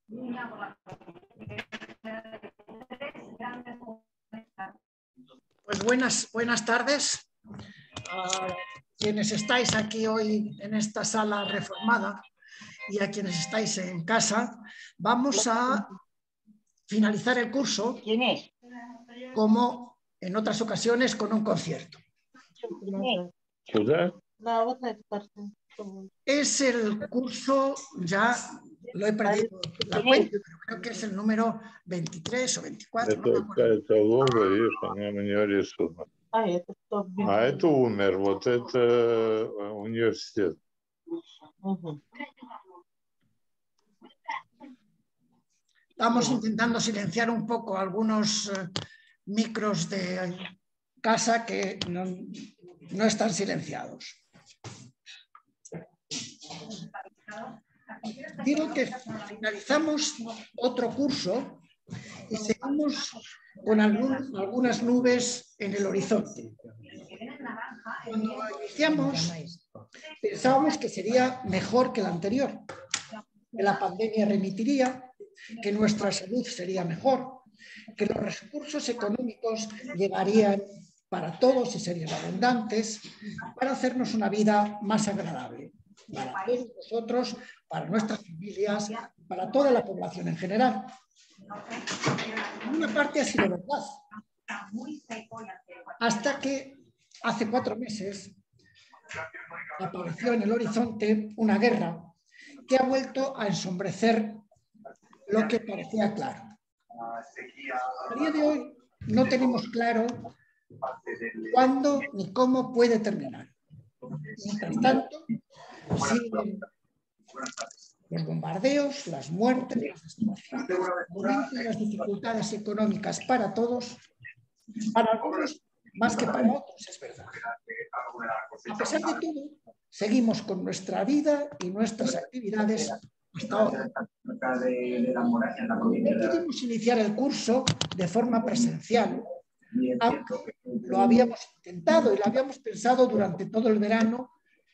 Pues buenas tardes a quienes estáis aquí hoy en esta sala reformada y a quienes estáis en casa. Vamos a finalizar el curso, como en otras ocasiones, con un concierto. Es el curso, ya lo he perdido la cuenta, pero creo que es el número 23 o 24. Это лого, видишь, она у нее рисунок. А это умер, вот это университет. Estamos intentando silenciar un poco algunos micros de casa que no están silenciados. Digo que finalizamos otro curso y seguimos con algunas nubes en el horizonte. Cuando iniciamos, pensábamos que sería mejor que el anterior, que la pandemia remitiría, que nuestra salud sería mejor, que los recursos económicos llegarían para todos y serían abundantes, para hacernos una vida más agradable, para todos nosotros, para nuestras familias, para toda la población en general. En una parte ha sido verdad, hasta que hace 4 meses apareció en el horizonte una guerra que ha vuelto a ensombrecer lo que parecía claro. A día de hoy no tenemos claro cuándo ni cómo puede terminar. Mientras tanto, siguen los bombardeos, las muertes, las destrucciones, las dificultades económicas para todos, para algunos más que para otros, es verdad. A pesar de todo, seguimos con nuestra vida y nuestras actividades hasta ahora. Decidimos iniciar el curso de forma presencial, aunque lo habíamos intentado y lo habíamos pensado durante todo el verano.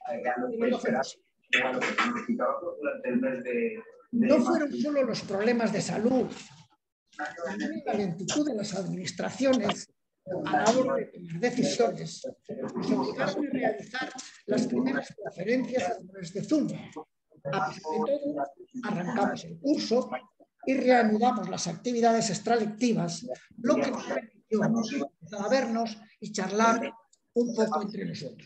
No fueron solo los problemas de salud, también la lentitud de las administraciones a la hora de tomar decisiones. Nos obligaron a realizar las primeras conferencias a través de Zoom. A pesar de todo, arrancamos el curso y reanudamos las actividades extralectivas, lo que nos permitió empezar a vernos y charlar un poco entre nosotros.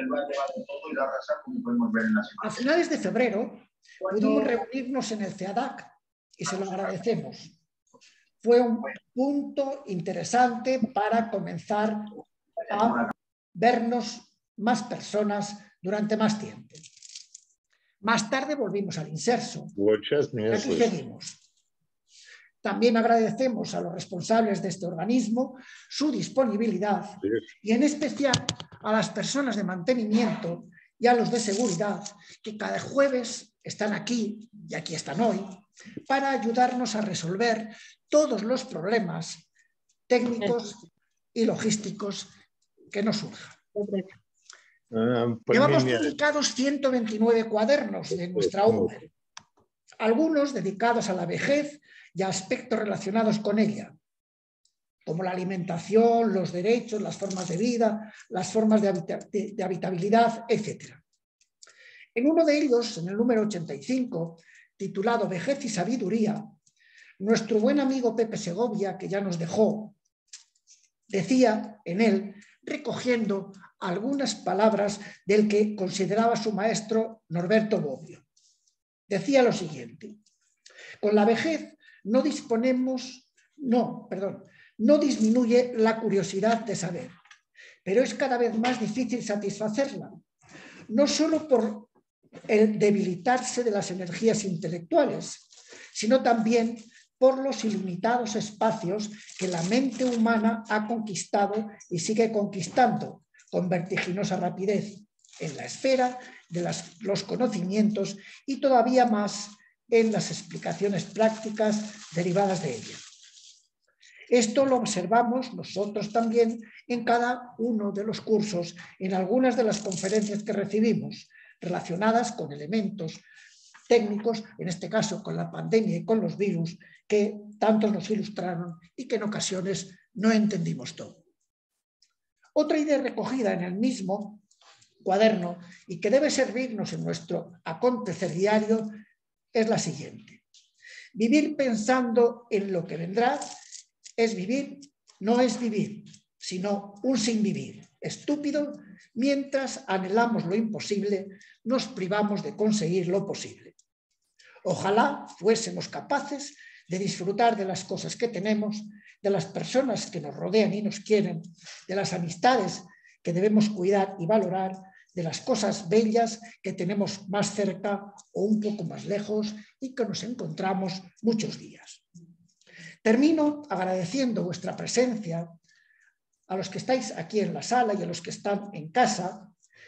A finales de febrero pudimos reunirnos en el CEADAC y se lo agradecemos. Fue un punto interesante para comenzar a vernos más personas durante más tiempo. Más tarde volvimos al Inserso. Aquí seguimos. También agradecemos a los responsables de este organismo su disponibilidad y en especial a las personas de mantenimiento y a los de seguridad que cada jueves están aquí, y aquí están hoy, para ayudarnos a resolver todos los problemas técnicos y logísticos que nos surjan. Llevamos publicados 129 cuadernos de nuestra obra, algunos dedicados a la vejez y a aspectos relacionados con ella, como la alimentación, los derechos, las formas de vida, las formas de habitabilidad, etc. En uno de ellos, en el número 85, titulado Vejez y Sabiduría, nuestro buen amigo Pepe Segovia, que ya nos dejó, decía en él, recogiendo algunas palabras del que consideraba su maestro Norberto Bobbio. Decía lo siguiente: con la vejez no disminuye la curiosidad de saber, pero es cada vez más difícil satisfacerla, no solo por el debilitarse de las energías intelectuales, sino también por los ilimitados espacios que la mente humana ha conquistado y sigue conquistando con vertiginosa rapidez en la esfera de los conocimientos y todavía más en las explicaciones prácticas derivadas de ella. Esto lo observamos nosotros también en cada uno de los cursos, en algunas de las conferencias que recibimos, relacionadas con elementos técnicos, en este caso con la pandemia y con los virus, que tantos nos ilustraron y que en ocasiones no entendimos todo. Otra idea recogida en el mismo cuaderno y que debe servirnos en nuestro acontecer diario es la siguiente. Vivir pensando en lo que vendrá es vivir, no es vivir, sino un sin vivir estúpido. Mientras anhelamos lo imposible, nos privamos de conseguir lo posible. Ojalá fuésemos capaces de disfrutar de las cosas que tenemos, de las personas que nos rodean y nos quieren, de las amistades que debemos cuidar y valorar, de las cosas bellas que tenemos más cerca o un poco más lejos y que nos encontramos muchos días. Termino agradeciendo vuestra presencia a los que estáis aquí en la sala y a los que están en casa,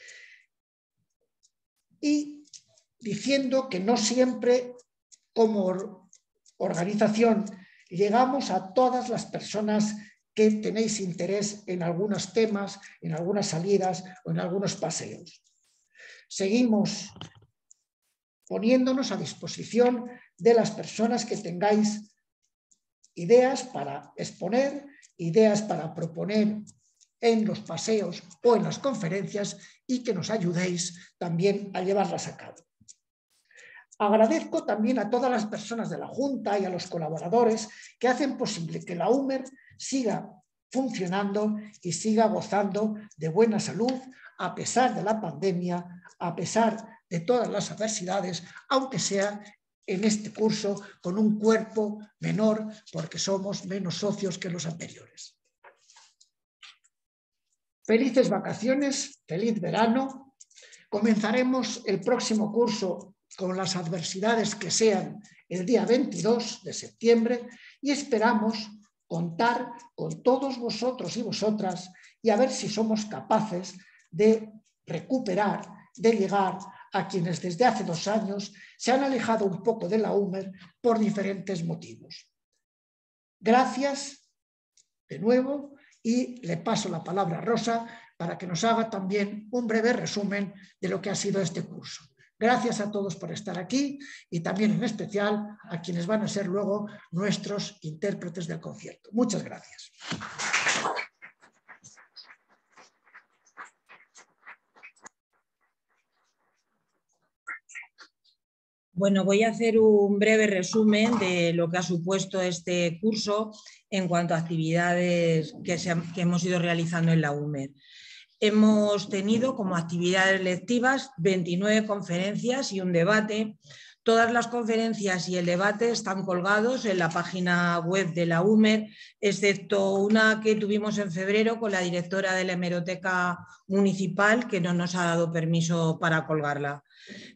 y diciendo que no siempre como organización llegamos a todas las personas que tenéis interés en algunos temas, en algunas salidas o en algunos paseos. Seguimos poniéndonos a disposición de las personas que tengáis ideas para exponer, ideas para proponer en los paseos o en las conferencias y que nos ayudéis también a llevarlas a cabo. Agradezco también a todas las personas de la Junta y a los colaboradores que hacen posible que la UMER siga funcionando y siga gozando de buena salud a pesar de la pandemia, a pesar de todas las adversidades, aunque sea en este curso con un cuerpo menor porque somos menos socios que los anteriores. Felices vacaciones, feliz verano. Comenzaremos el próximo curso con las adversidades que sean el día 22 de septiembre y esperamos contar con todos vosotros y vosotras y a ver si somos capaces de recuperar, de llegar a quienes desde hace 2 años se han alejado un poco de la UMER por diferentes motivos. Gracias de nuevo y le paso la palabra a Rosa para que nos haga también un breve resumen de lo que ha sido este curso. Gracias a todos por estar aquí y también en especial a quienes van a ser luego nuestros intérpretes del concierto. Muchas gracias. Bueno, voy a hacer un breve resumen de lo que ha supuesto este curso en cuanto a actividades que hemos ido realizando en la UMER. Hemos tenido como actividades lectivas 29 conferencias y un debate. Todas las conferencias y el debate están colgados en la página web de la UMER, excepto una que tuvimos en febrero con la directora de la hemeroteca municipal, que no nos ha dado permiso para colgarla.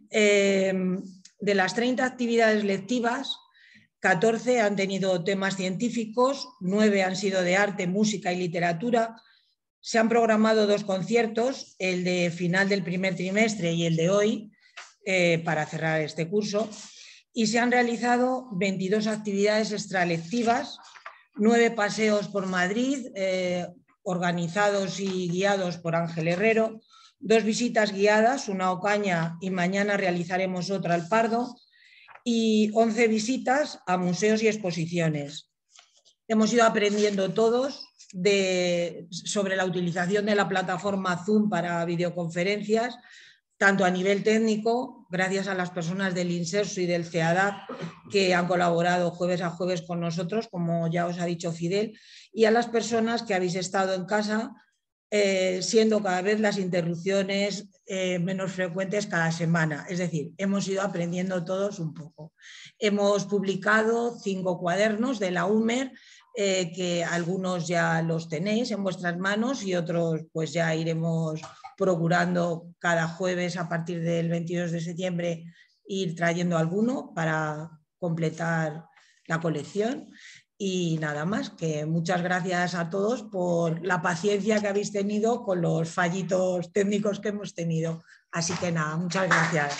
De las 30 actividades lectivas, 14 han tenido temas científicos, 9 han sido de arte, música y literatura. Se han programado 2 conciertos, el de final del primer trimestre y el de hoy, para cerrar este curso, y se han realizado 22 actividades extralectivas, 9 paseos por Madrid, organizados y guiados por Ángel Herrero, 2 visitas guiadas, una a Ocaña y mañana realizaremos otra al Pardo, y 11 visitas a museos y exposiciones. Hemos ido aprendiendo todos sobre la utilización de la plataforma Zoom para videoconferencias, tanto a nivel técnico, gracias a las personas del INSERSO y del CEADAC que han colaborado jueves a jueves con nosotros, como ya os ha dicho Fidel, y a las personas que habéis estado en casa, siendo cada vez las interrupciones menos frecuentes cada semana. Es decir, hemos ido aprendiendo todos un poco. Hemos publicado 5 cuadernos de la UMER, que algunos ya los tenéis en vuestras manos y otros pues ya iremos procurando cada jueves a partir del 22 de septiembre ir trayendo alguno para completar la colección. Y nada más, que muchas gracias a todos por la paciencia que habéis tenido con los fallitos técnicos que hemos tenido. Así que nada, muchas gracias.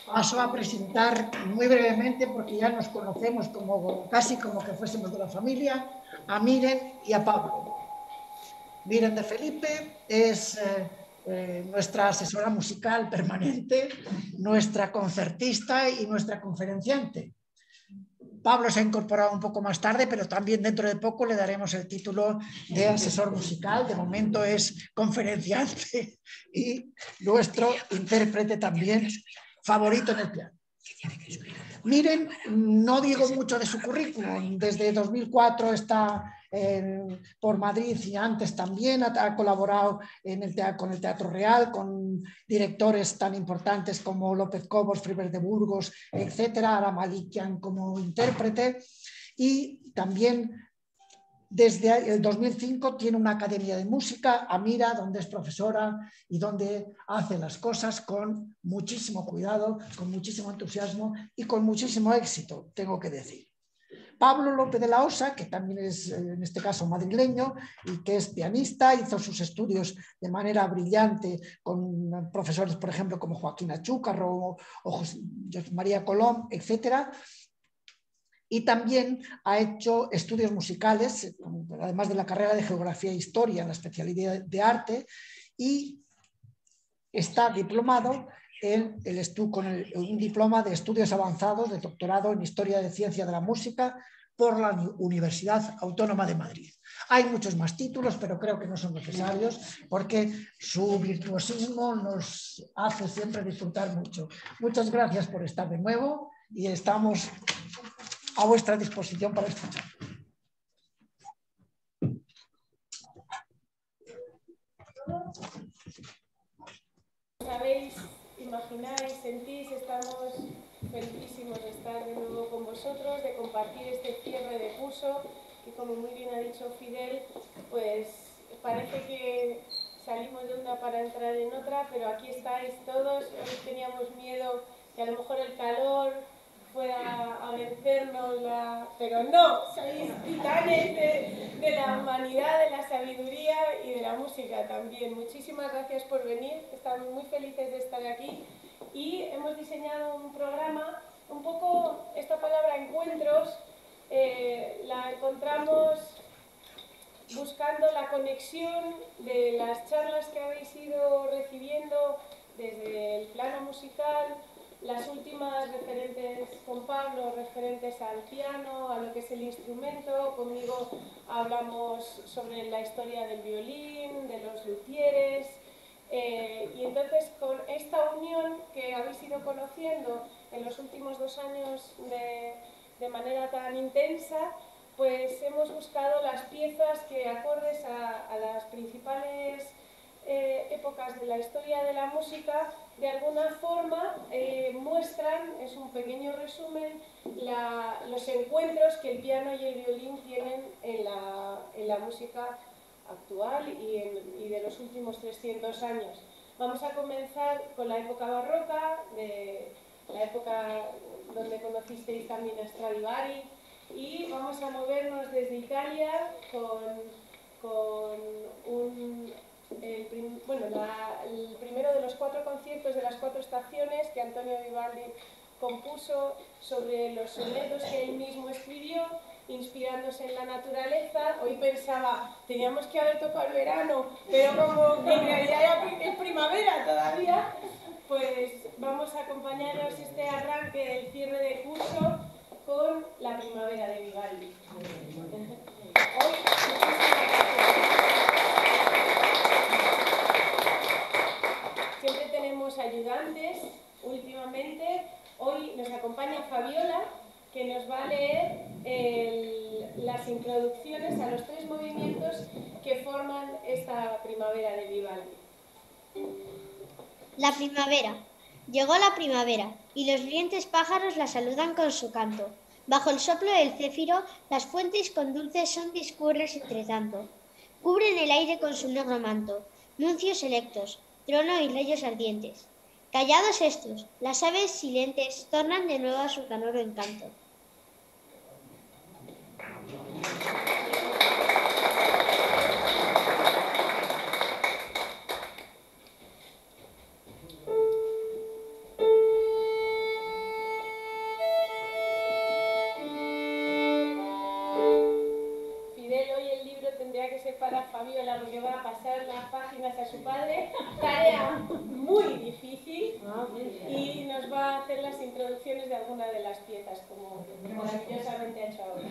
Paso a presentar muy brevemente, porque ya nos conocemos casi como que fuésemos de la familia, a Miren y a Pablo. Miren de Felipe es nuestra asesora musical permanente, nuestra concertista y nuestra conferenciante. Pablo se ha incorporado un poco más tarde, pero también dentro de poco le daremos el título de asesor musical. De momento es conferenciante y nuestro intérprete también favorito en el piano. Miren, no digo mucho de su currículum. Desde 2004 está por Madrid y antes también ha colaborado con el Teatro Real, con directores tan importantes como López Cobos, Friber de Burgos, etcétera, Ara Malikian como intérprete, y también desde el 2005 tiene una academia de música, Amira, donde es profesora y donde hace las cosas con muchísimo cuidado, con muchísimo entusiasmo y con muchísimo éxito, tengo que decir. Pablo López de la Osa, que también es en este caso madrileño y que es pianista, hizo sus estudios de manera brillante con profesores, por ejemplo, como Joaquín Achúcarro o José María Colom, etcétera. Y también ha hecho estudios musicales, además de la carrera de Geografía e Historia, en la especialidad de Arte, y está diplomado con un diploma de estudios avanzados de doctorado en Historia de Ciencia de la Música por la Universidad Autónoma de Madrid. Hay muchos más títulos, pero creo que no son necesarios porque su virtuosismo nos hace siempre disfrutar mucho. Muchas gracias por estar de nuevo y estamos a vuestra disposición para escuchar. Sabéis, imagináis, sentís, estamos felicísimos de estar de nuevo con vosotros, de compartir este cierre de curso, que como muy bien ha dicho Fidel, pues parece que salimos de una para entrar en otra, pero aquí estáis todos. Hoy teníamos miedo que a lo mejor el calor fuera a vencernos, pero no, sois titanes de la humanidad, de la sabiduría y de la música también. Muchísimas gracias por venir, estamos muy felices de estar aquí y hemos diseñado un programa, un poco esta palabra encuentros, la encontramos buscando la conexión de las charlas que habéis ido recibiendo desde el plano musical, las últimas referentes con Pablo, referentes al piano, a lo que es el instrumento. Conmigo hablamos sobre la historia del violín, de los luthieres, y entonces con esta unión que habéis ido conociendo en los últimos 2 años de manera tan intensa, pues hemos buscado las piezas que, acordes a las principales épocas de la historia de la música, de alguna forma muestran, es un pequeño resumen, los encuentros que el piano y el violín tienen en la música actual y de los últimos 300 años. Vamos a comenzar con la época barroca, de la época donde conocisteis también a Stradivari, y vamos a movernos desde Italia con el primero de los 4 conciertos de las 4 estaciones que Antonio Vivaldi compuso sobre los sonetos que él mismo escribió, inspirándose en la naturaleza. Hoy pensaba, teníamos que haber tocado el verano, pero como en realidad es primavera todavía, pues vamos a acompañaros este arranque del cierre de curso con la primavera de Vivaldi. Hoy, siempre tenemos ayudantes, últimamente. Hoy nos acompaña Fabiola, que nos va a leer las introducciones a los 3 movimientos que forman esta primavera de Vivaldi. La primavera. Llegó la primavera, y los rientes pájaros la saludan con su canto. Bajo el soplo del céfiro, las fuentes con dulces son discurren entre tanto. Cubren el aire con su negro manto, nuncios electos, trono y rayos ardientes. Callados estos, las aves silentes tornan de nuevo a su canoro encanto. tarea muy difícil y nos va a hacer las introducciones de alguna de las piezas, como maravillosamente ha hecho ahora.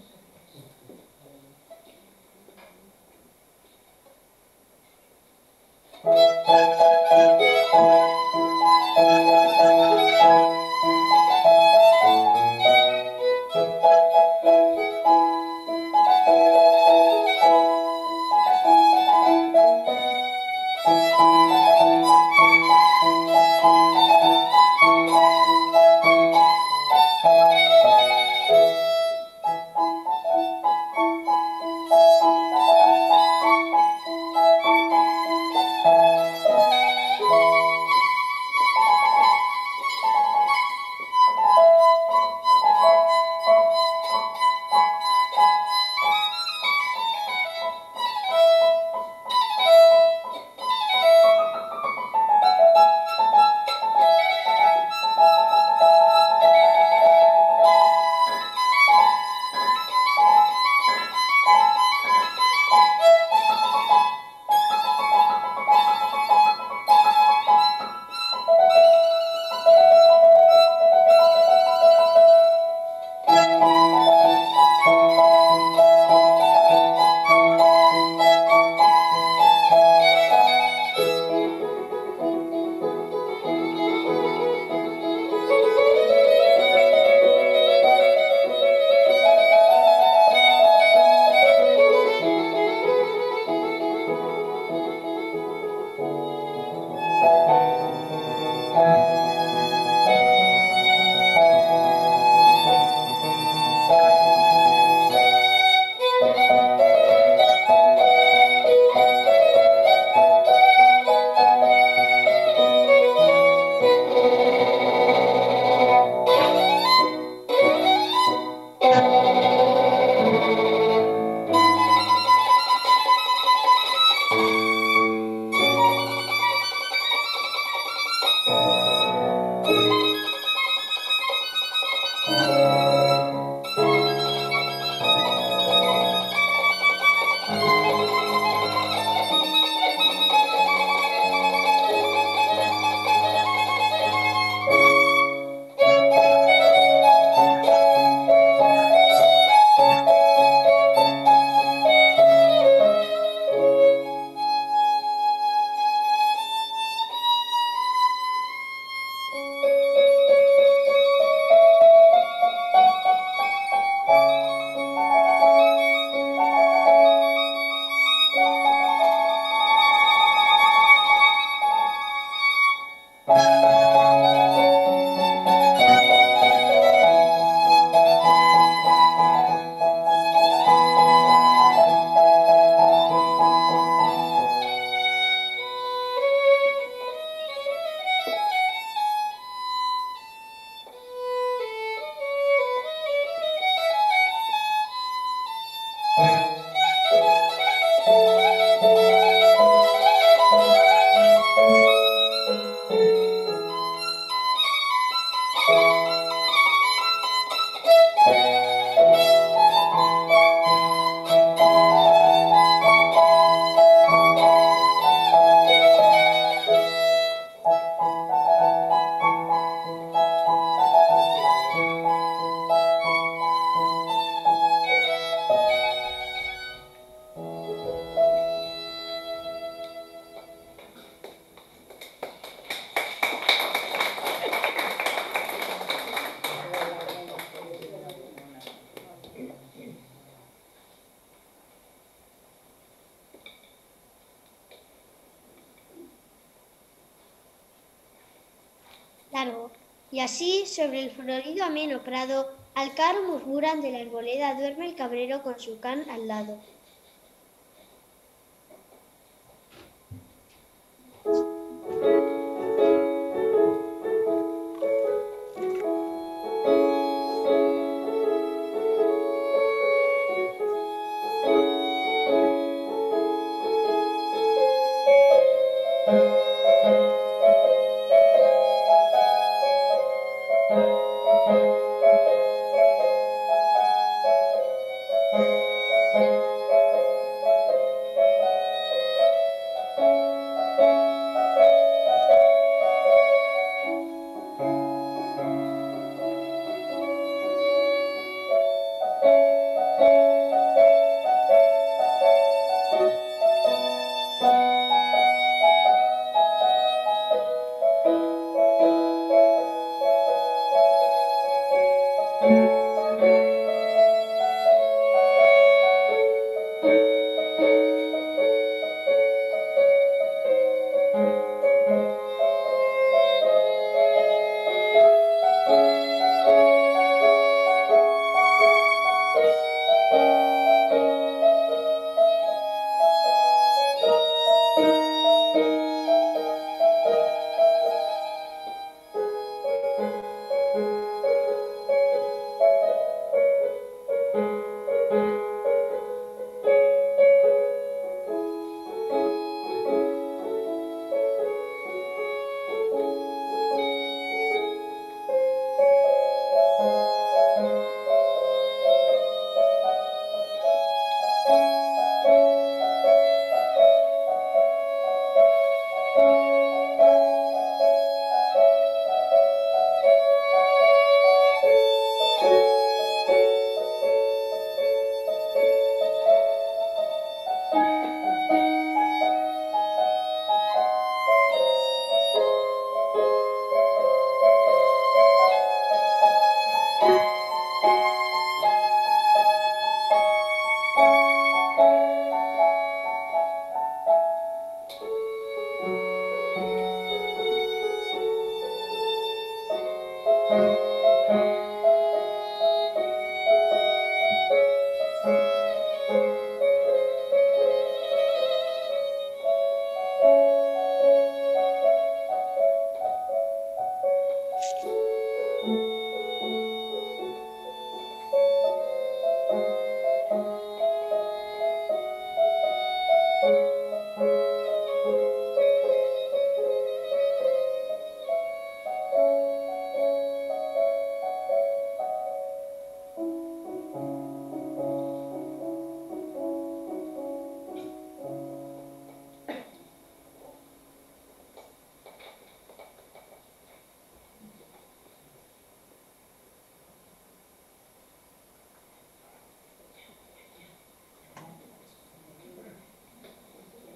Largo. Y así, sobre el florido ameno prado, al caro murmuran de la arboleda, duerme el cabrero con su can al lado.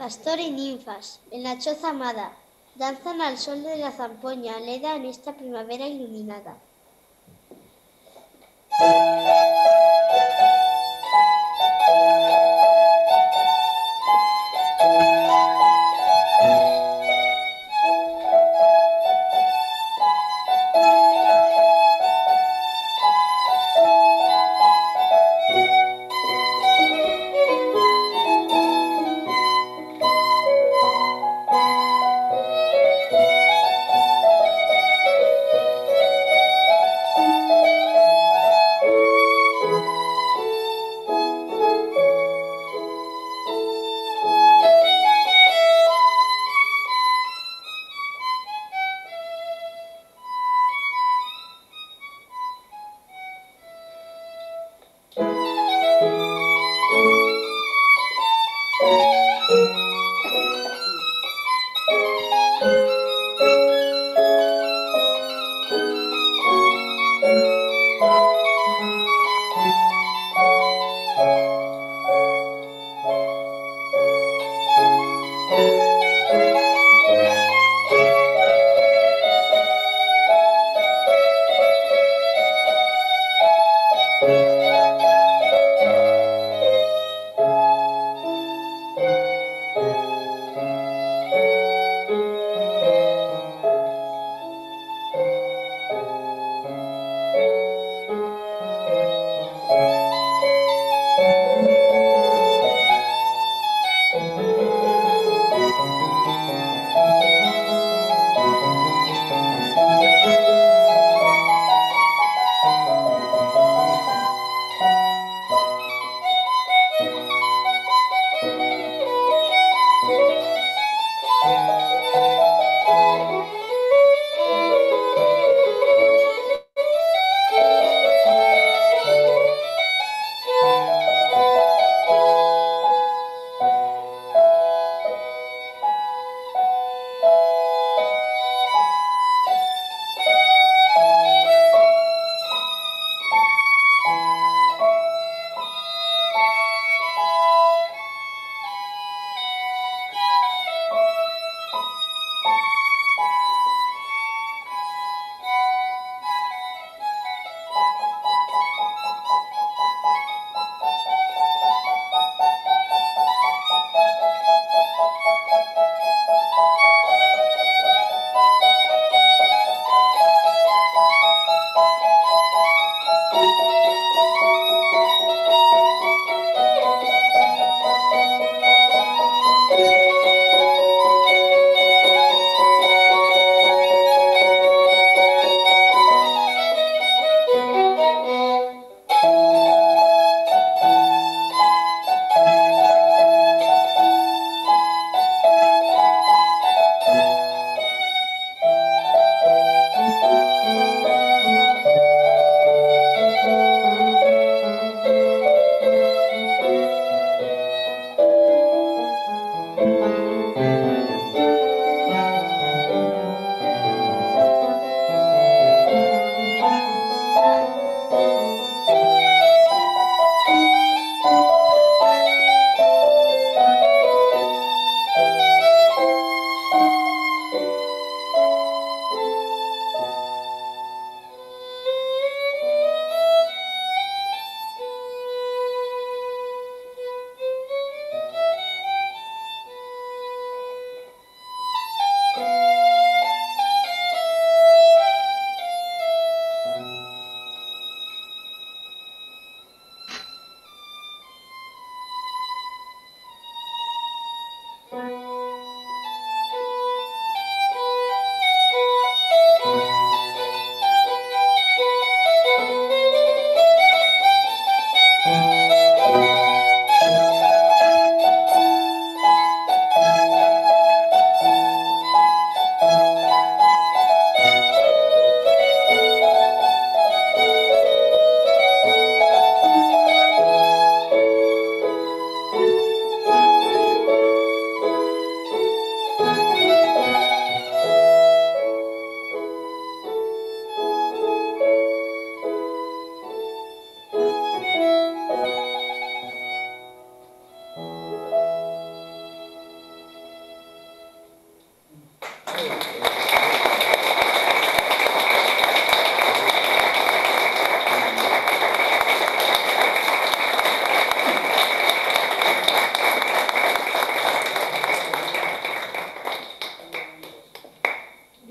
Castor y ninfas, en la choza amada, danzan al sol de la zampoña, leda en esta primavera iluminada.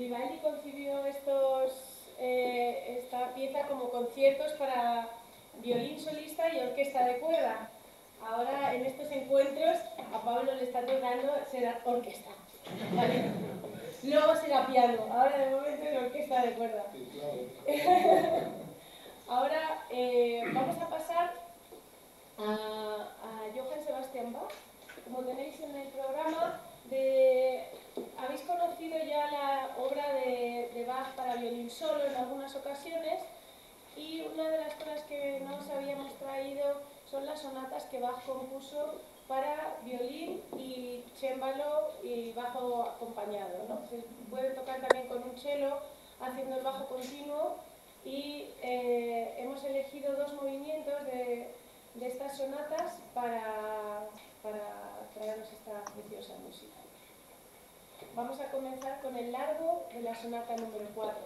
Vivaldi concibió esta pieza como conciertos para violín solista y orquesta de cuerda. Ahora, en estos encuentros, a Pablo le está tocando ser orquesta, ¿vale? Luego será piano, ahora de momento es orquesta de cuerda. Ahora vamos a pasar a Johann Sebastian Bach. Como tenéis en el programa, habéis conocido ya la obra de Bach para violín solo en algunas ocasiones, y una de las cosas que no os habíamos traído son las sonatas que Bach compuso para violín y cémbalo y bajo acompañado, ¿no? Se puede tocar también con un cello haciendo el bajo continuo, y hemos elegido dos movimientos de estas sonatas para traernos esta preciosa música. Vamos a comenzar con el largo de la sonata número 4.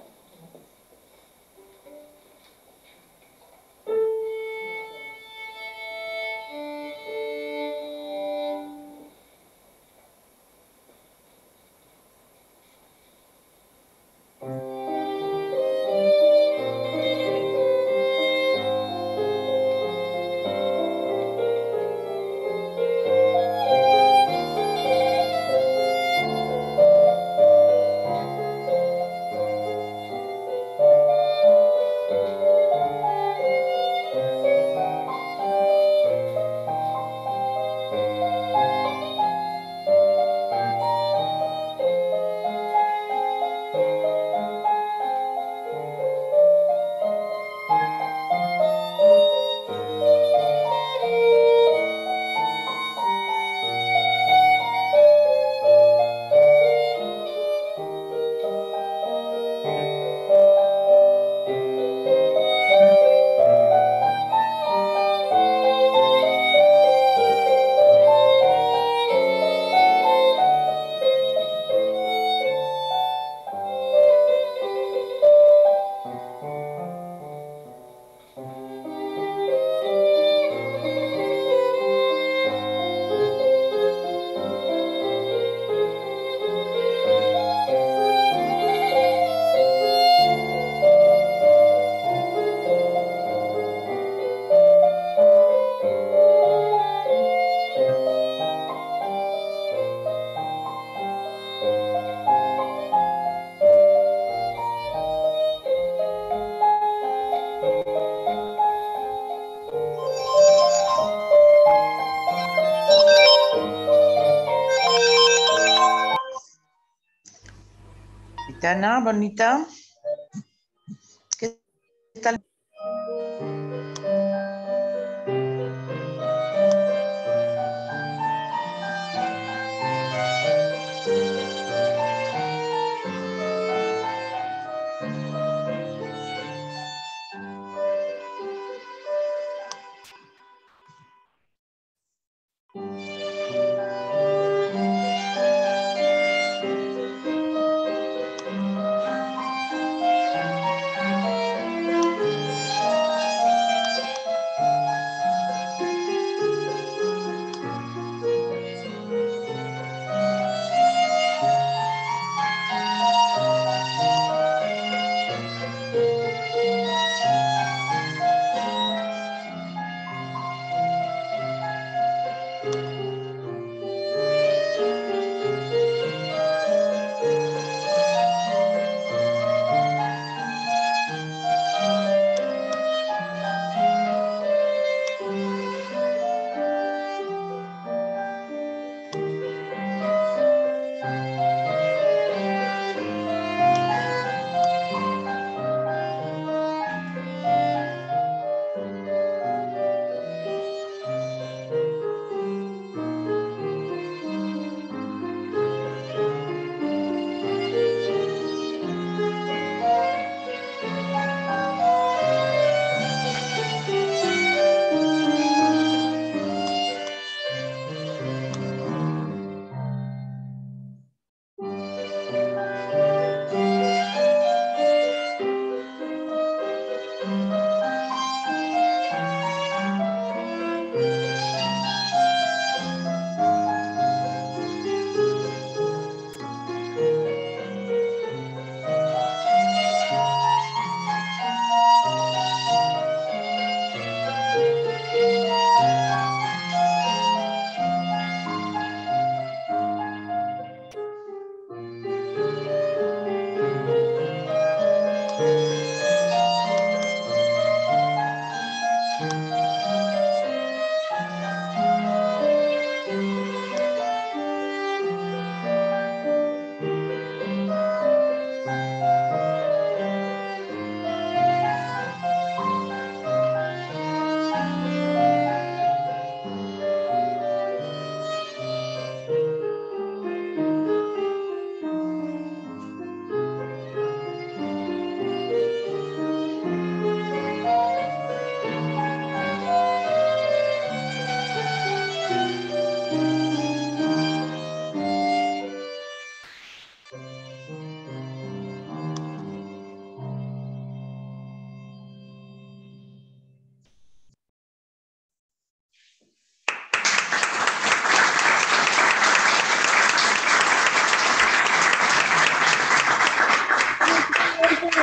Ana, bonita. ¿Qué tal?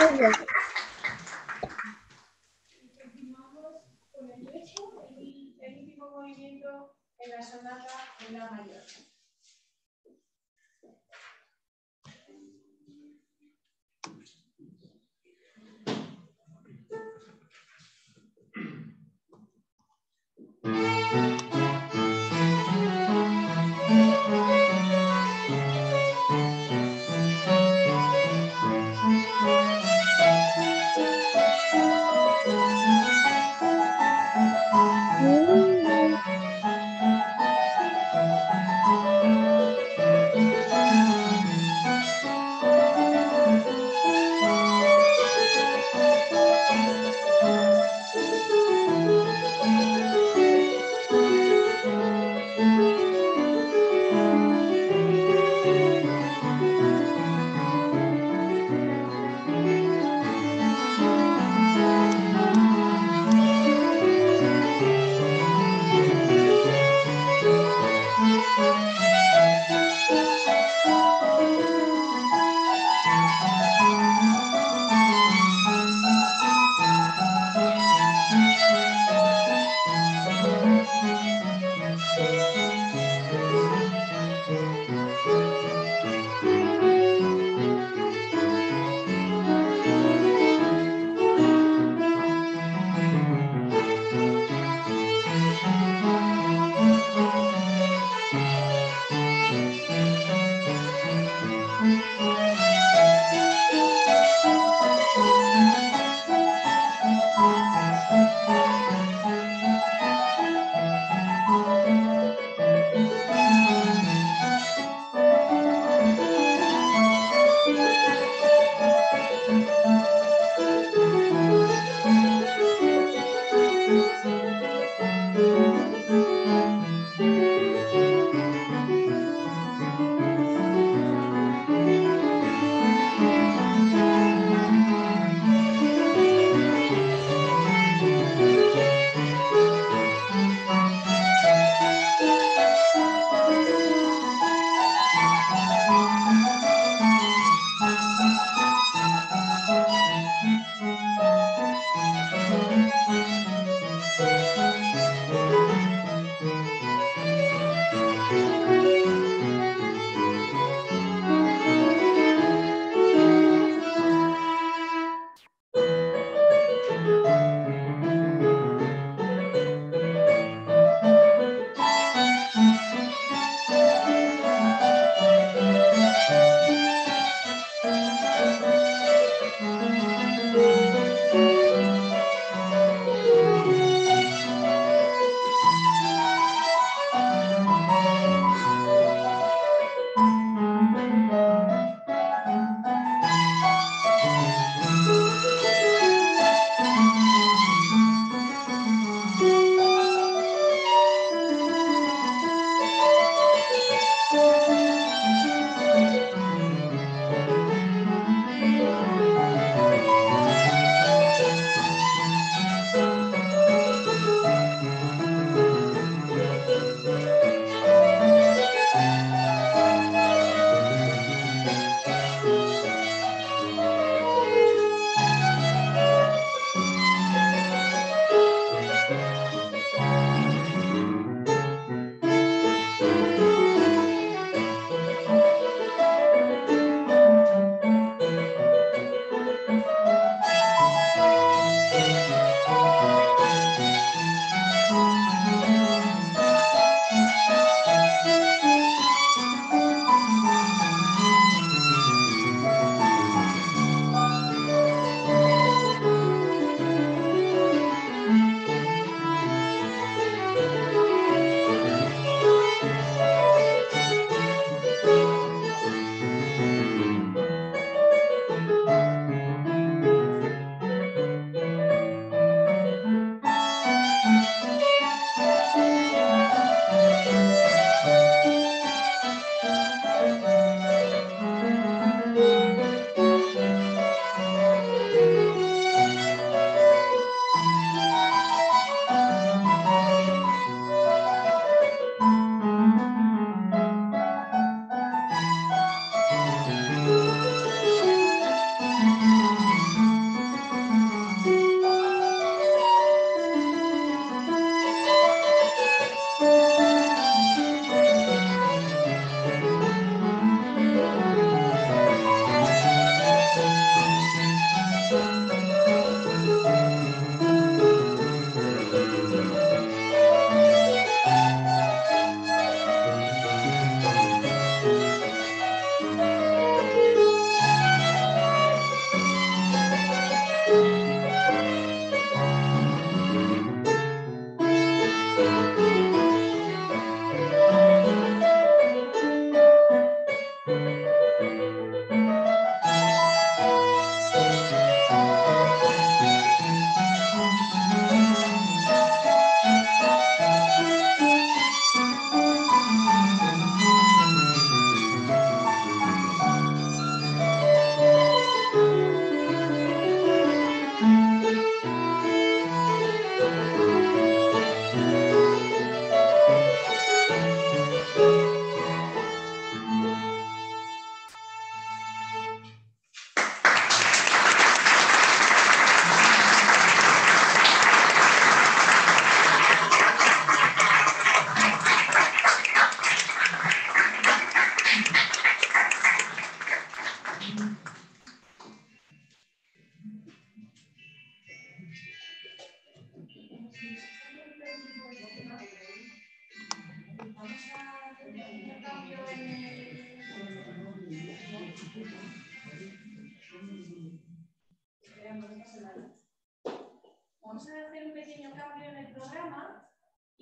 Continuamos con el último movimiento en la sonata en la mayor.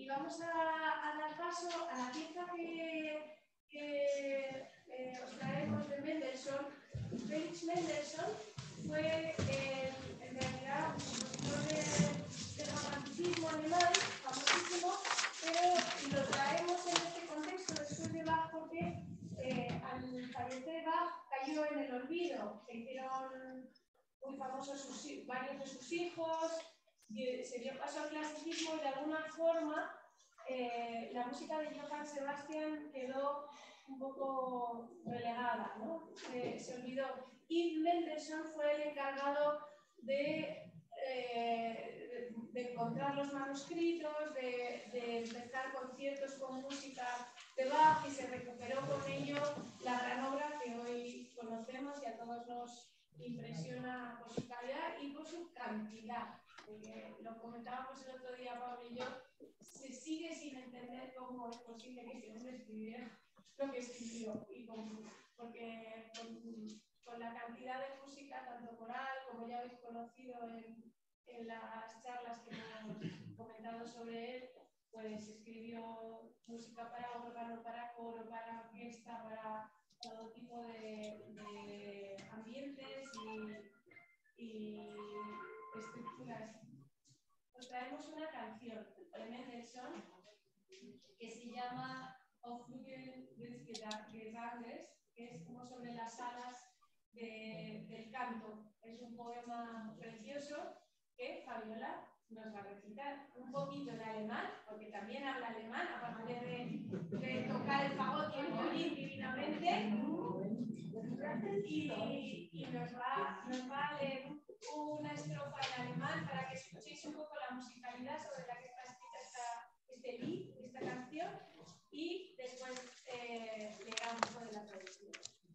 Y vamos a dar paso a la pieza que os traemos de Mendelssohn. Felix Mendelssohn fue en realidad un compositor del romanticismo alemán, famosísimo, pero lo traemos en este contexto después de Bach porque al fallecer Bach cayó en el olvido. Se hicieron muy famosos varios de sus hijos, y se dio paso al clasicismo y de alguna forma la música de Johann Sebastian quedó un poco relegada, ¿no? Se olvidó. Y Mendelssohn fue el encargado de encontrar los manuscritos, de empezar conciertos con música de Bach, y se recuperó con ello la gran obra que hoy conocemos y a todos nos impresiona por su calidad y por su cantidad. Lo comentábamos el otro día, Pablo y yo, se sigue sin entender cómo es posible que este hombre escribiera lo que escribió, y porque con la cantidad de música, tanto coral como ya habéis conocido en las charlas que hemos comentado sobre él, pues escribió música para órgano, para coro, para orquesta, para todo tipo de ambientes y estructuras. Os traemos una canción de Mendelssohn que se llama Auf Flügeln des Gesanges, que es como sobre las alas del canto. Es un poema precioso que Fabiola nos va a recitar un poquito en alemán, porque también habla alemán, aparte de tocar el fagot y el violín divinamente, y nos va a leer una estrofa en alemán para que escuchéis un poco la musicalidad sobre la que está escrita esta canción, y después leerá un poco de la traducción.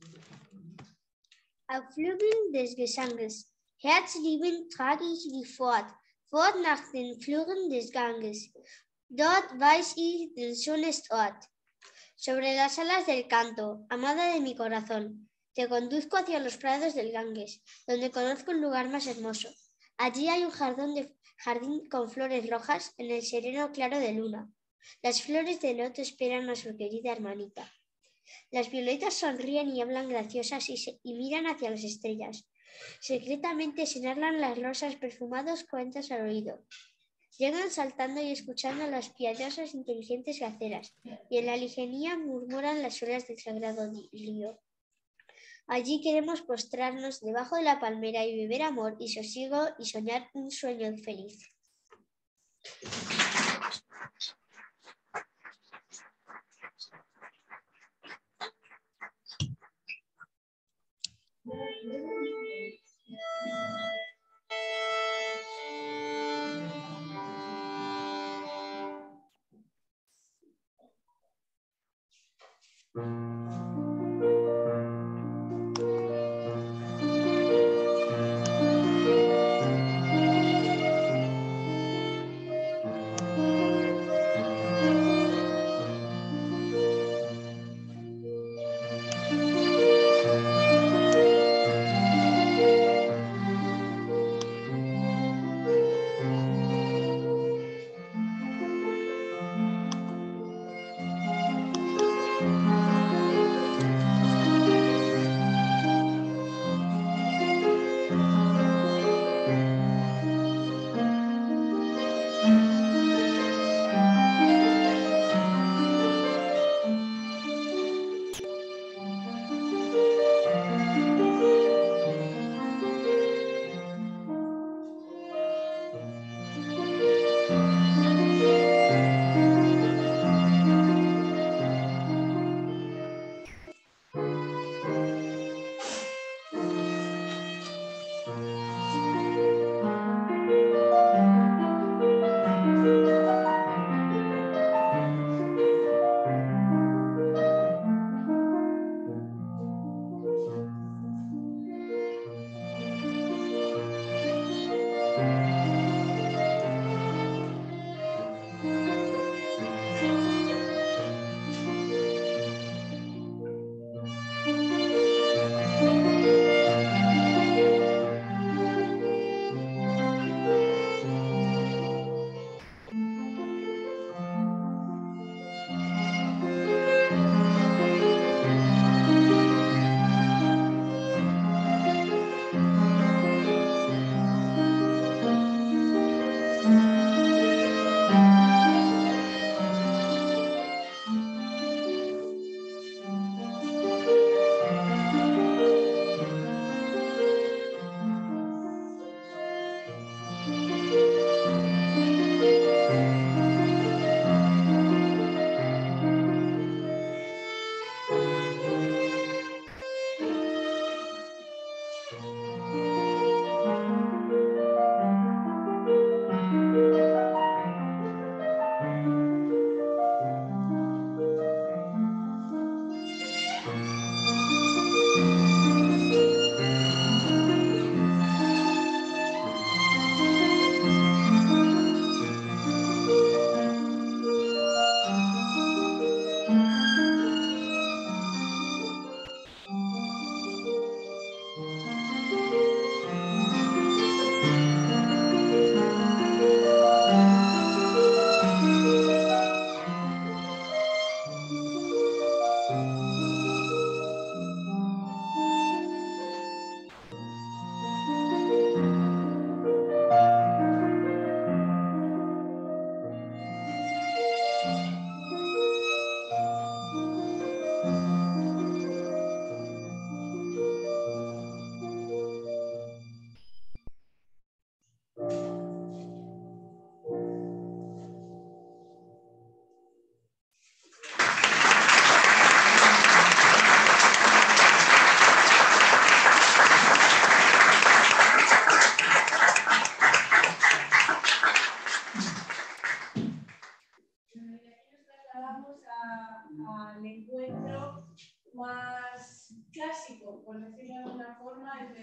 Auf Flügeln des Gesanges, herzliebend trage ich dich fort nach den Fluren des Ganges. Dort weiß ich, den Sohn ist Ort. Sobre las alas del canto, amada de mi corazón, te conduzco hacia los prados del Ganges, donde conozco un lugar más hermoso. Allí hay un jardín con flores rojas en el sereno claro de luna. Las flores de loto esperan a su querida hermanita. Las violetas sonríen y hablan graciosas y miran hacia las estrellas. Secretamente se narran las rosas perfumados cuentos al oído. Llegan saltando y escuchando a las piadosas inteligentes gaceras, y en la lejanía murmuran las olas del sagrado río. Allí queremos postrarnos debajo de la palmera y beber amor y sosiego y soñar un sueño feliz.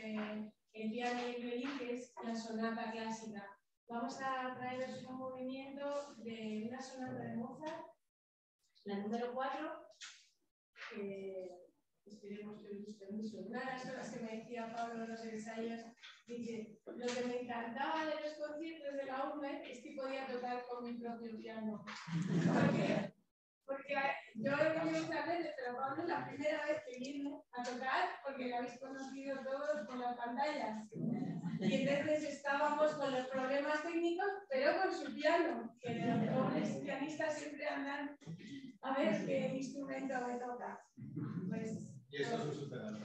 el piano y el violín, que es la sonata clásica. Vamos a traeros un movimiento de una sonata de Mozart, la número 4, que esperemos que os guste mucho. Una de las cosas que me decía Pablo en los ensayos, dice, lo que me encantaba de los conciertos de la UME es que podía tocar con mi propio piano. Porque yo he venido muchas veces, pero Pablo es la primera vez que viene a tocar porque lo habéis conocido todos por las pantallas. Y entonces estábamos con los problemas técnicos, pero con su piano, que los pobres pianistas siempre andan a ver qué instrumento me toca. Pues, y eso es un superador.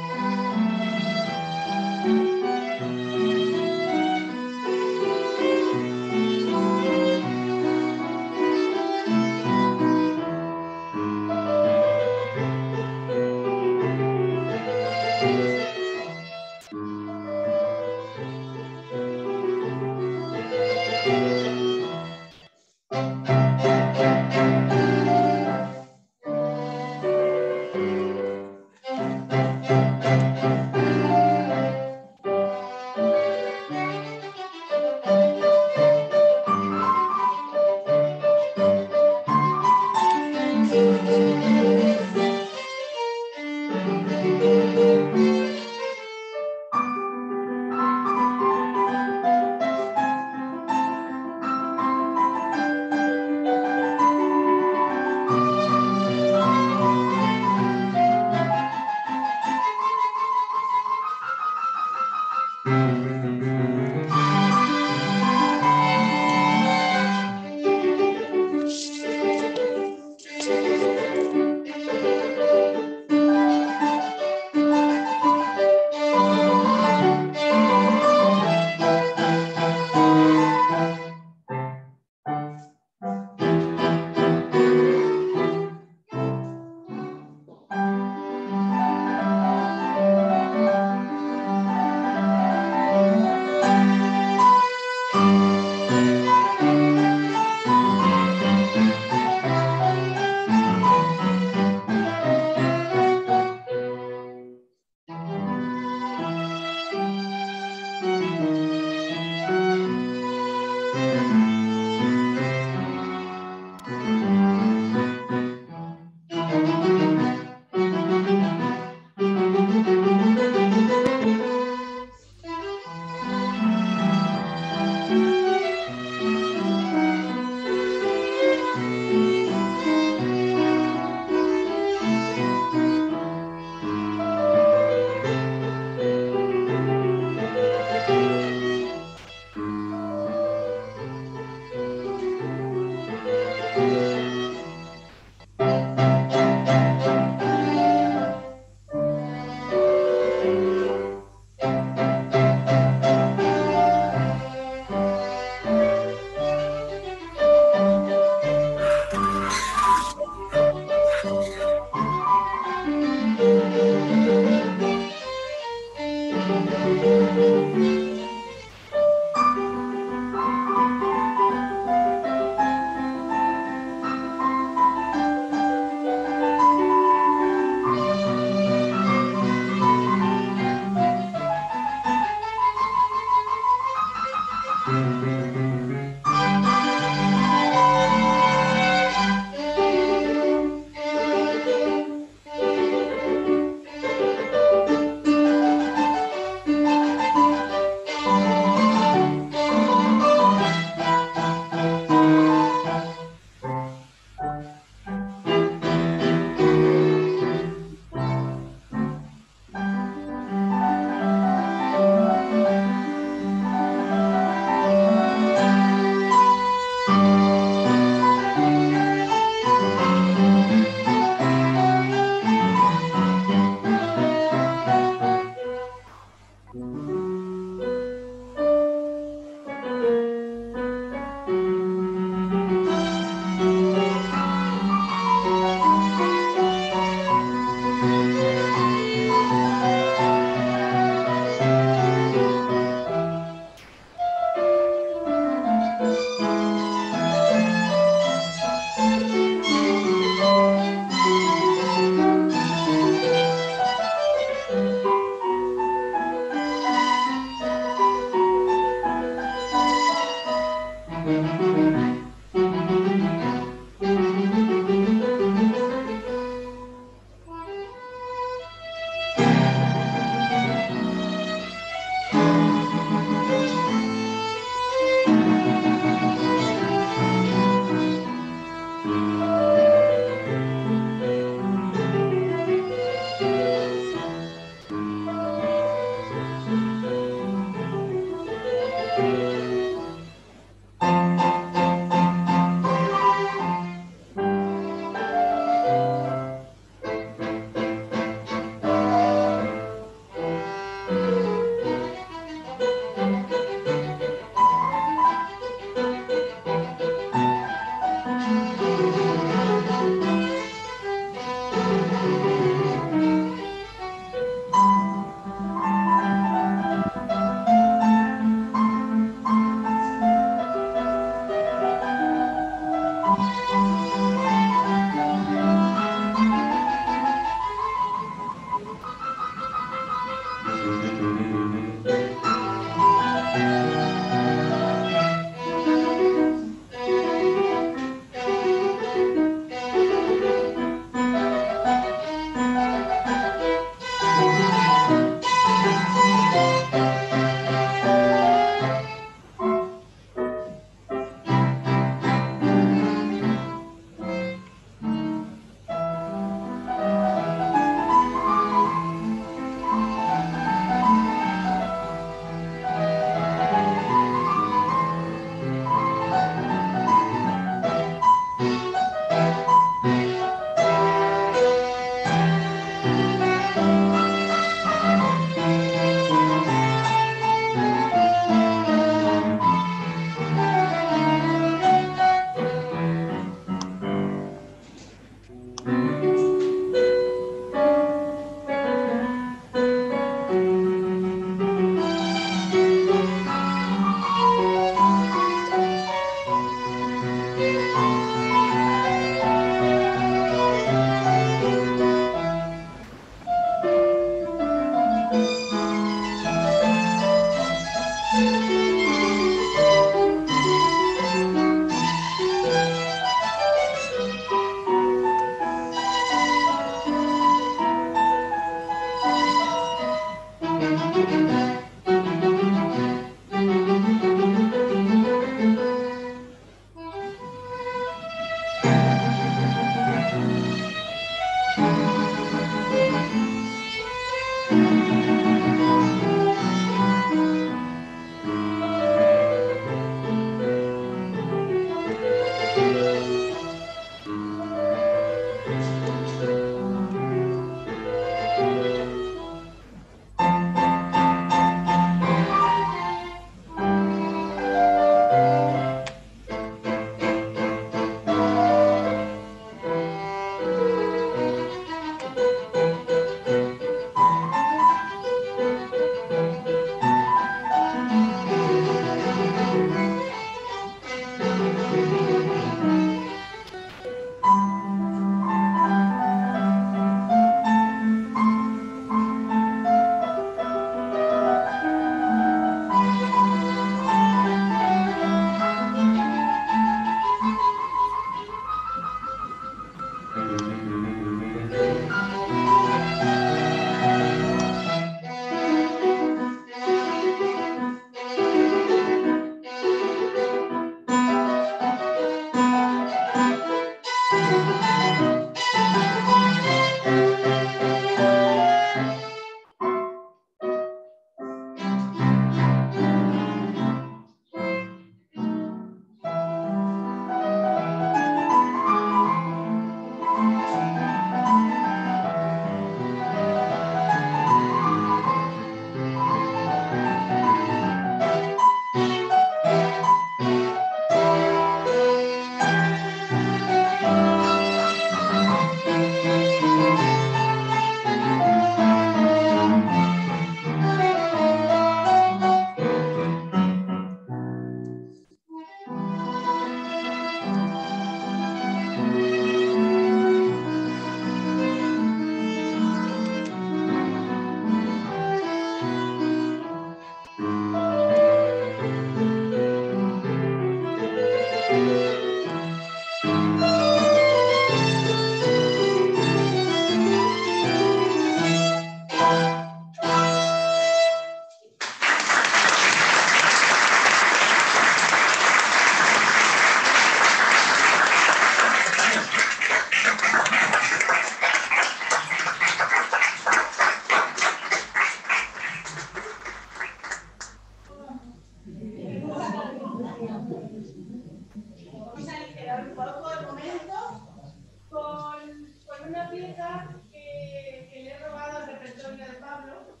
una pieza que le he robado al repertorio de Pablo.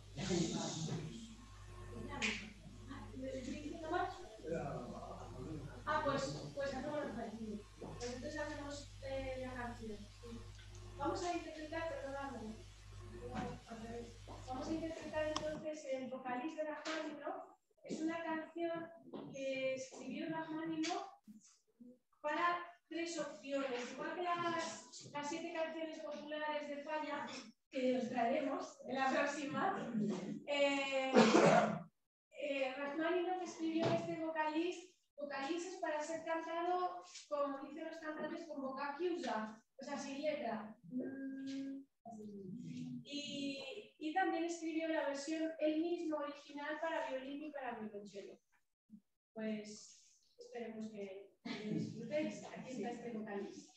Pues hacemos los canciones. Pues entonces hacemos la canción. Vamos a interpretar, perdóname. Vamos a interpretar entonces el vocalista de Rachmaninoff. Es una canción que escribió Rachmaninoff para 3 opciones. Igual que las 7 canciones populares de Falla, que os traeremos en la próxima, Rachmaninoff escribió este vocalista es para ser cantado, como dicen los cantantes, con boca chiusa, o sea, sin letra. Y también escribió la versión él mismo original para violín y para violonchelo. Pues esperemos que disfrutéis. Aquí está este vocalista.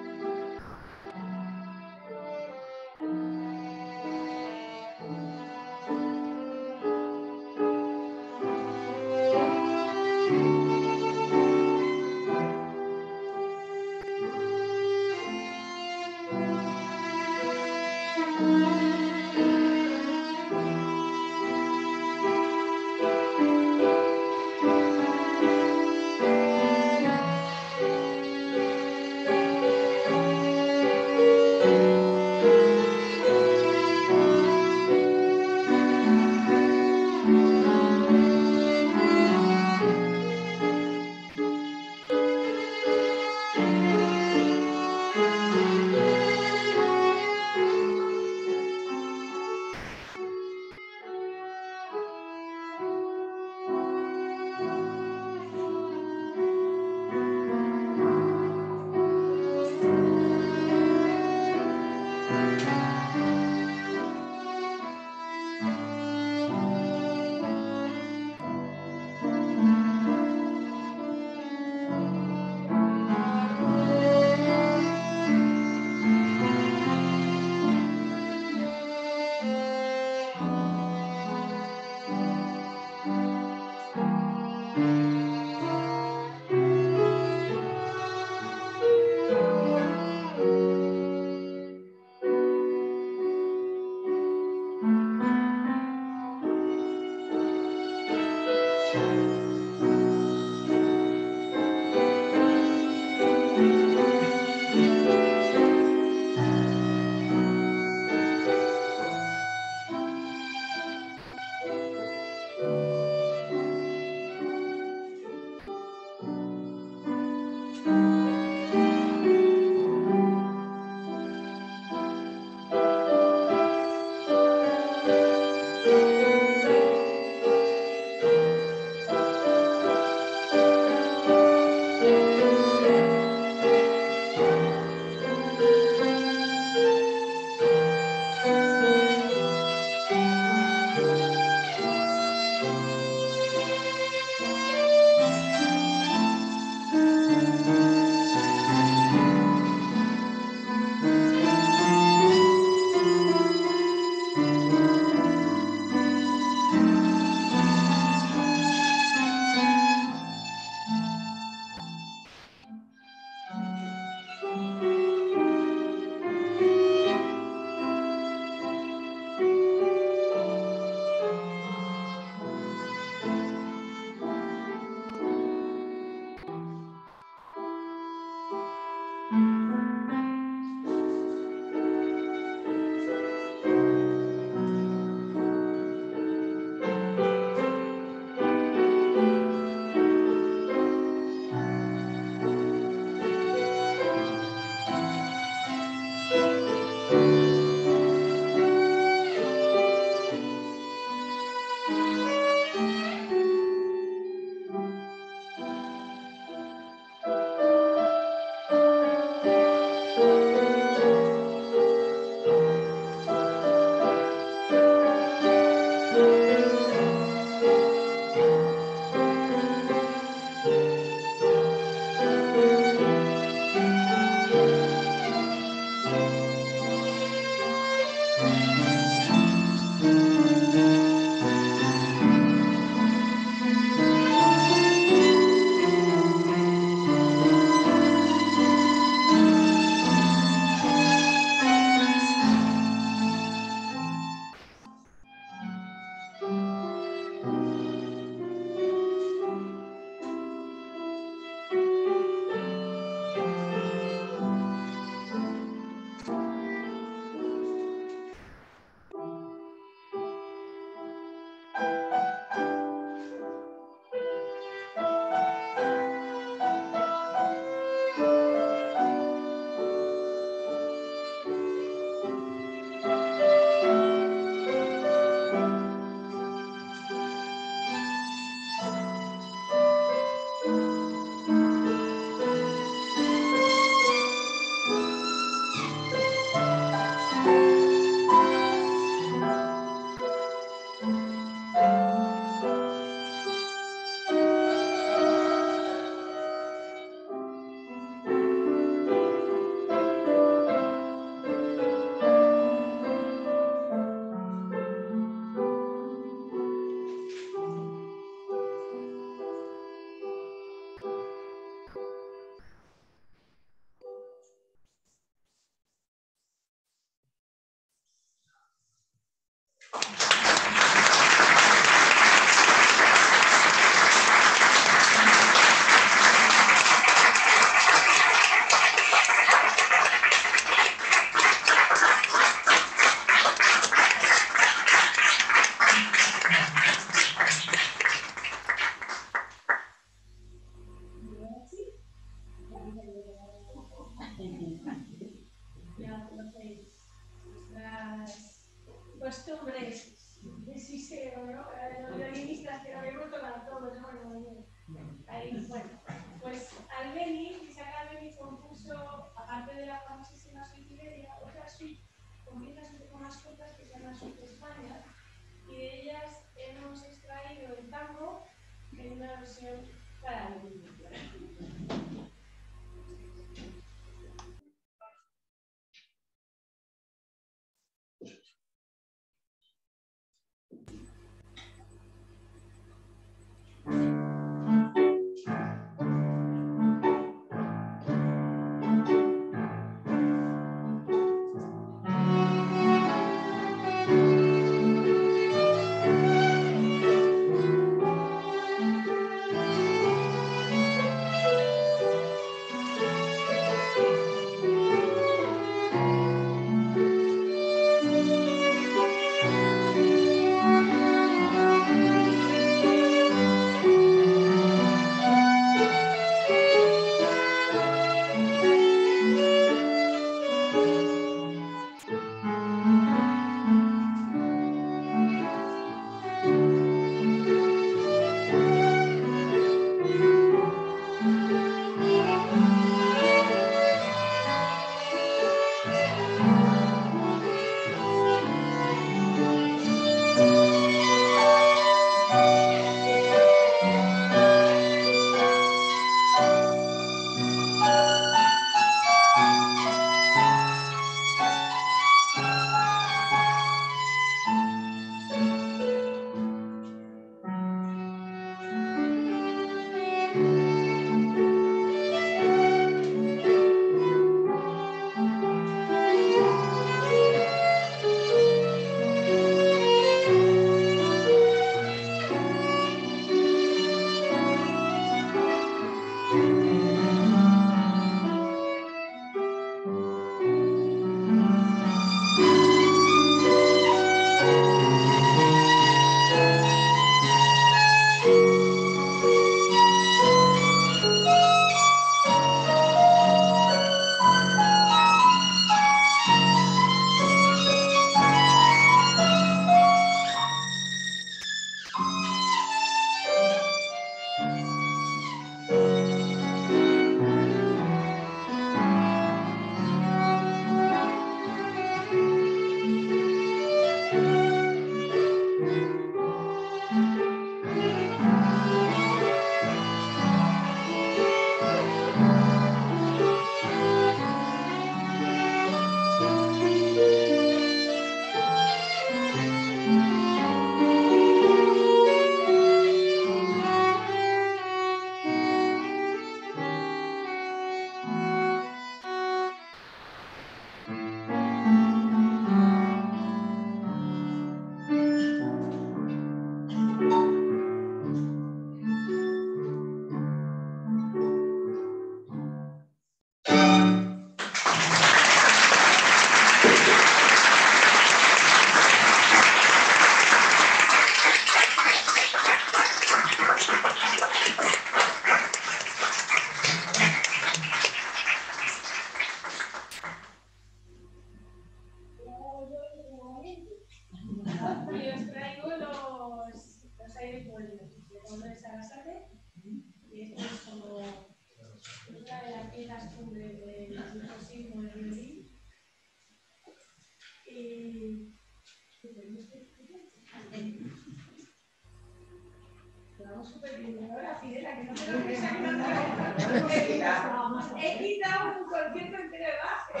He quitado un concierto entero de base.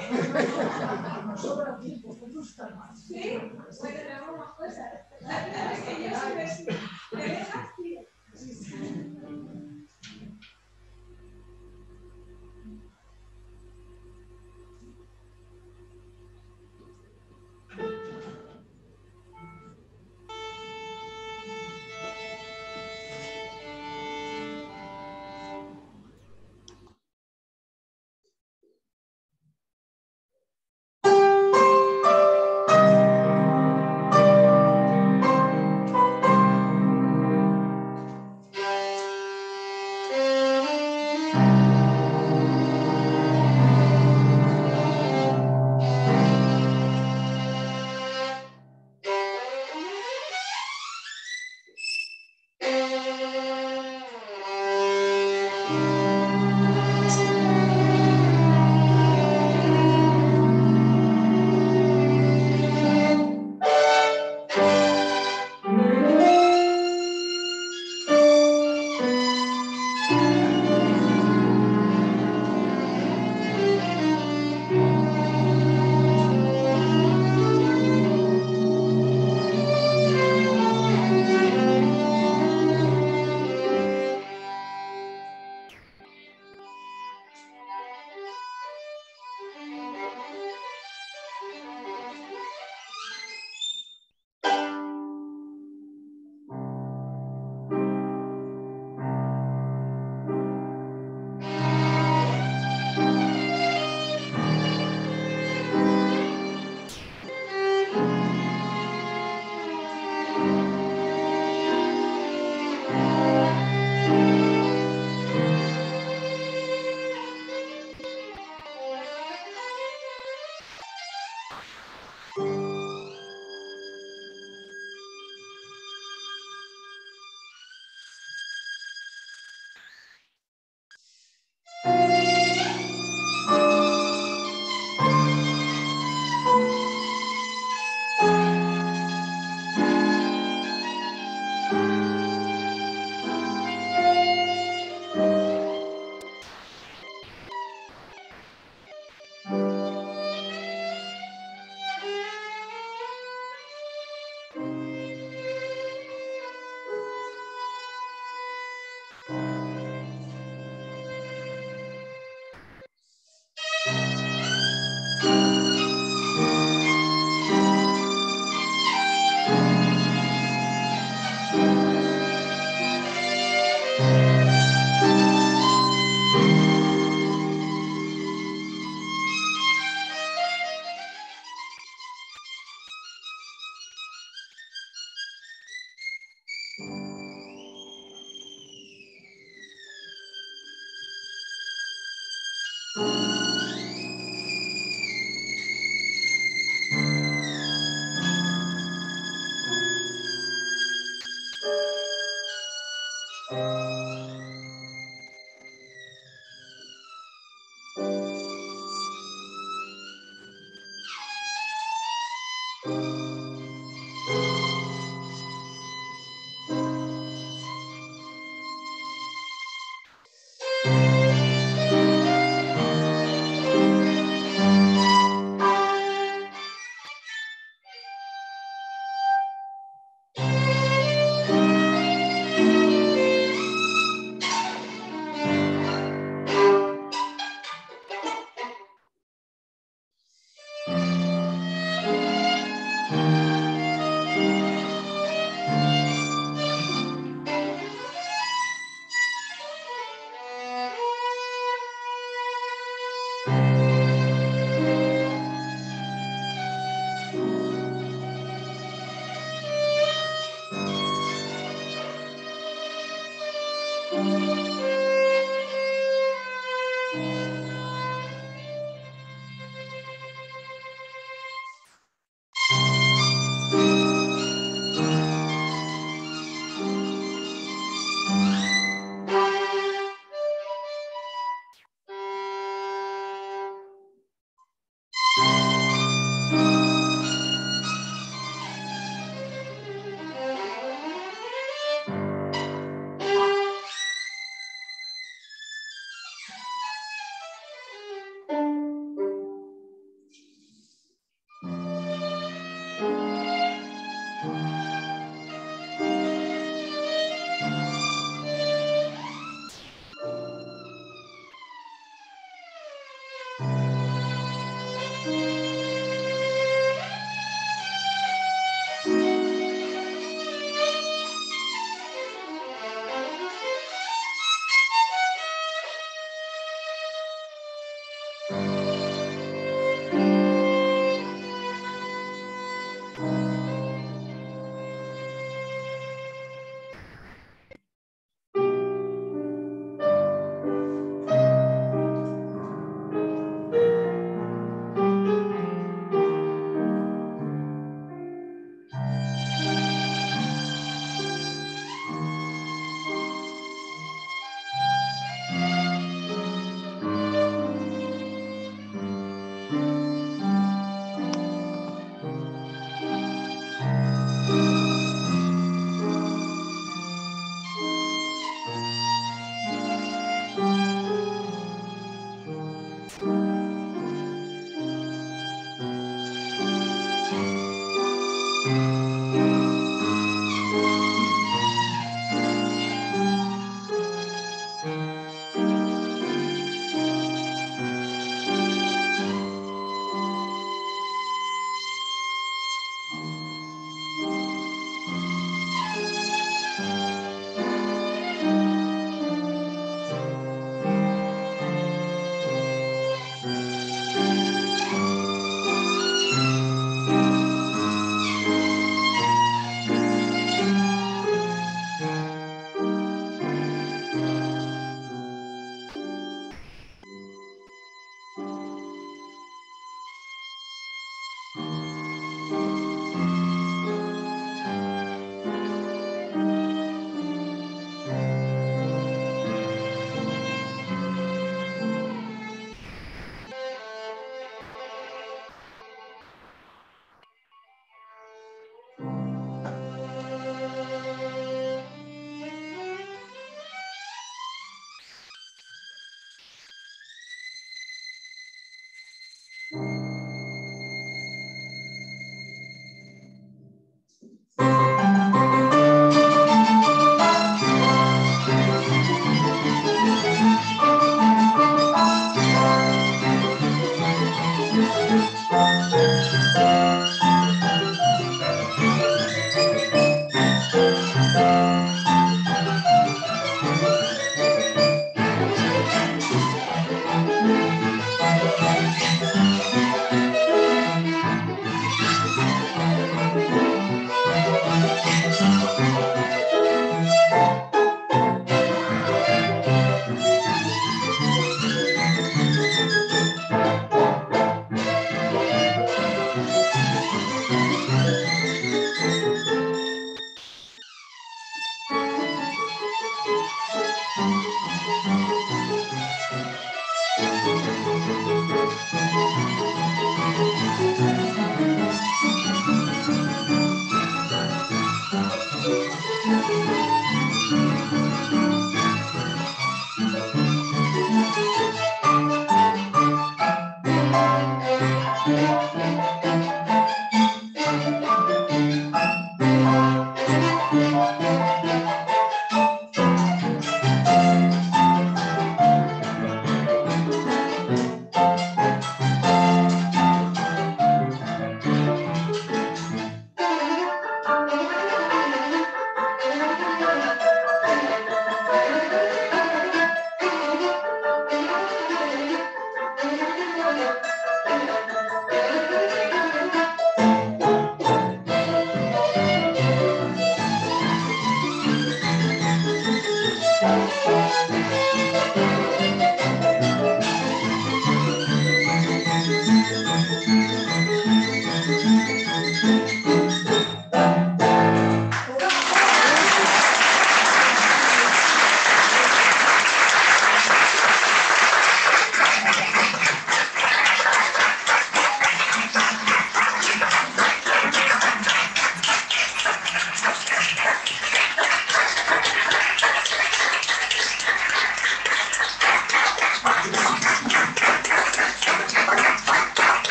¿Sí? Bueno, le hago más cosas. La verdad es que yo soy ¿me dejas, tío?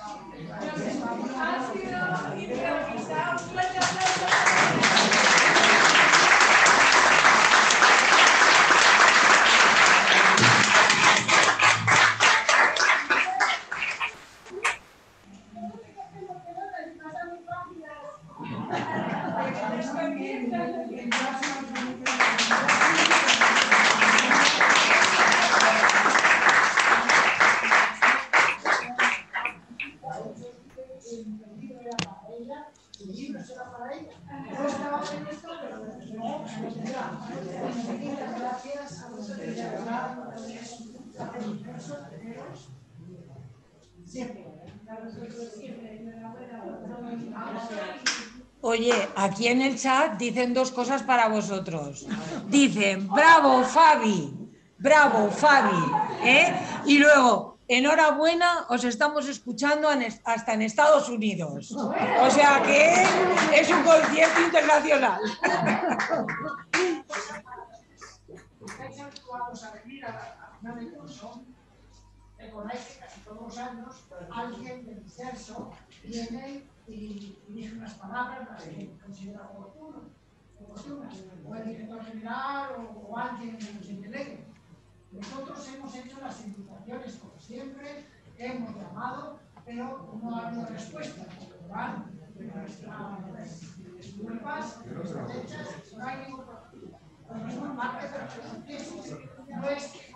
Oye, aquí en el chat dicen dos cosas para vosotros. Dicen, bravo Fabi, ¿eh? Y luego, enhorabuena, os estamos escuchando hasta en Estados Unidos. O sea que es un concierto internacional. Estáis habituados a venir a final de curso, recordáis que casi todos los años alguien del censo viene y dice unas palabras las que considera oportunas. O el director general o alguien que delegue. Nosotros hemos hecho las invitaciones como siempre, hemos llamado, pero no ha habido respuesta. Nuestras disculpas, nuestras fechas, no hay ningún problema. Por parte de los franceses, no es que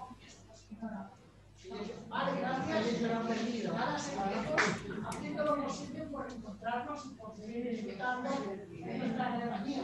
vale, gracias. Nada, seguiremos haciendo lo posible por encontrarnos y por seguir disfrutando de nuestra compañía.